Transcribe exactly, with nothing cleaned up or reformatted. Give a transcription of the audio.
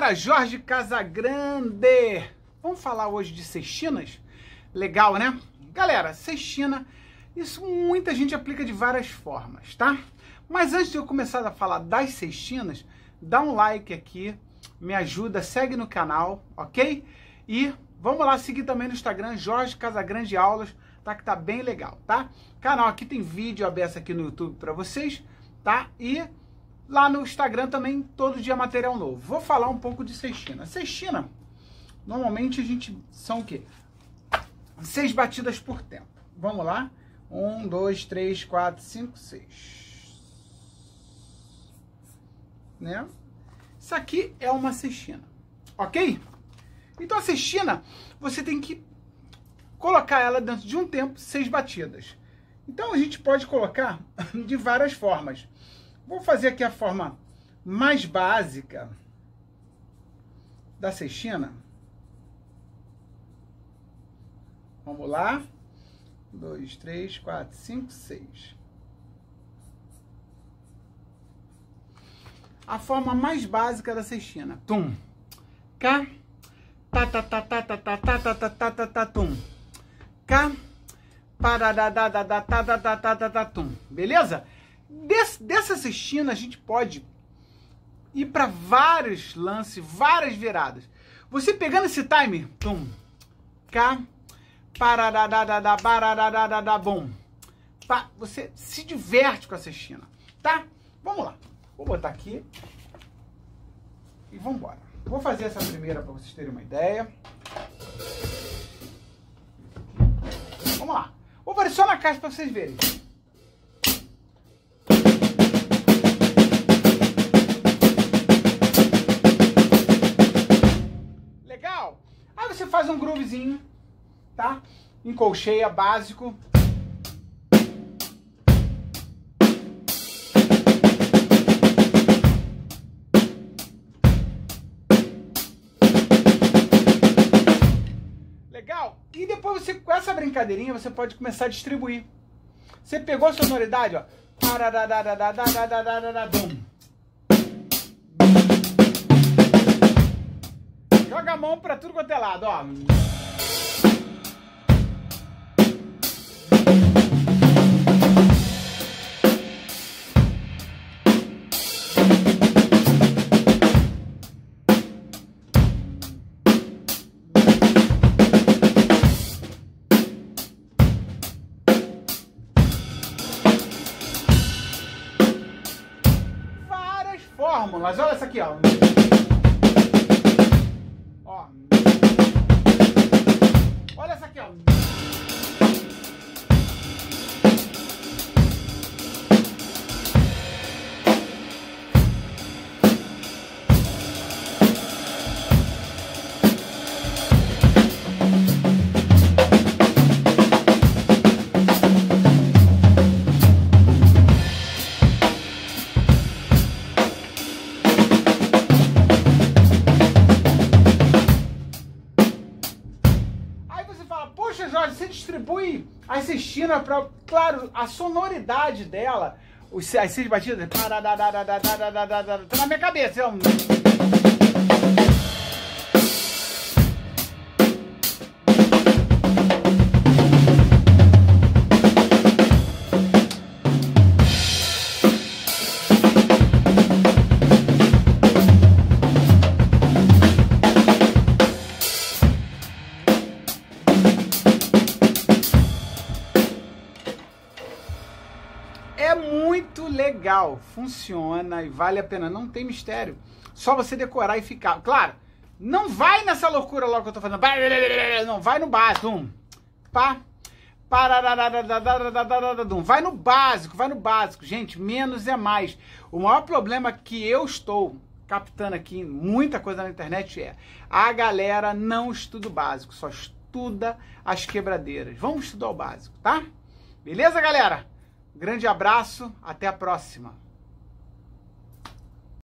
galera, Jorge Casagrande. Vamos falar hoje de sextinas? Legal, né? Galera, sextina, isso muita gente aplica de várias formas, tá? Mas antes de eu começar a falar das sextinas, dá um like aqui, me ajuda, segue no canal, ok? E vamos lá seguir também no Instagram, Jorge Casagrande Aulas, tá? Que tá bem legal, tá? Canal aqui tem vídeo aberto aqui no YouTube para vocês, tá? E lá no Instagram também, todo dia material novo. Vou falar um pouco de sextina. Sextina, normalmente a gente, são o quê? Seis batidas por tempo. Vamos lá? Um, dois, três, quatro, cinco, seis. Né? Isso aqui é uma sextina, ok? Então a sextina, você tem que colocar ela dentro de um tempo, seis batidas. Então a gente pode colocar de várias formas. Vou fazer aqui a forma mais básica da sextina. Vamos lá. Dois, três, quatro, cinco, seis. A forma mais básica da sextina. Tum. Cá. Tá, tá, tá, tá, tá, tá, tá, tá, tá, tá, tá, tá, tum. Cá. Parará-tá-tá-tá-tá-tá-tá-tá-tum. Beleza? Des, dessa sextina a gente pode ir para vários lances, várias viradas. Você pegando esse time, tum, cá, parará-tá-tá-tá, parará-tá-tá, bom. Tá? Você se diverte com a sextina, tá? Vamos lá. Vou botar aqui e vamos embora. Vou fazer essa primeira para vocês terem uma ideia. Vamos lá. Vou fazer só na caixa para vocês verem. Legal? Aí você faz um groovezinho, tá? Em colcheia, básico. Legal? E depois você, com essa brincadeirinha, você pode começar a distribuir. Você pegou a sonoridade, ó. Joga a mão pra tudo quanto é lado, ó. Fórmulas, olha essa aqui, ó. Ó. Olha essa aqui, ó. Poxa, Jorge, você distribui a sextina para, claro, a sonoridade dela, os, as seis batidas, tá na minha cabeça, é um... É muito legal, funciona e vale a pena, não tem mistério. Só você decorar e ficar. Claro, não vai nessa loucura logo que eu tô fazendo. Não, vai no básico. Um, pá, vai no básico, vai no básico. Gente, menos é mais. O maior problema que eu estou captando aqui, muita coisa na internet, é a galera não estuda o básico, só estuda as quebradeiras. Vamos estudar o básico, tá? Beleza, galera? Grande abraço, até a próxima.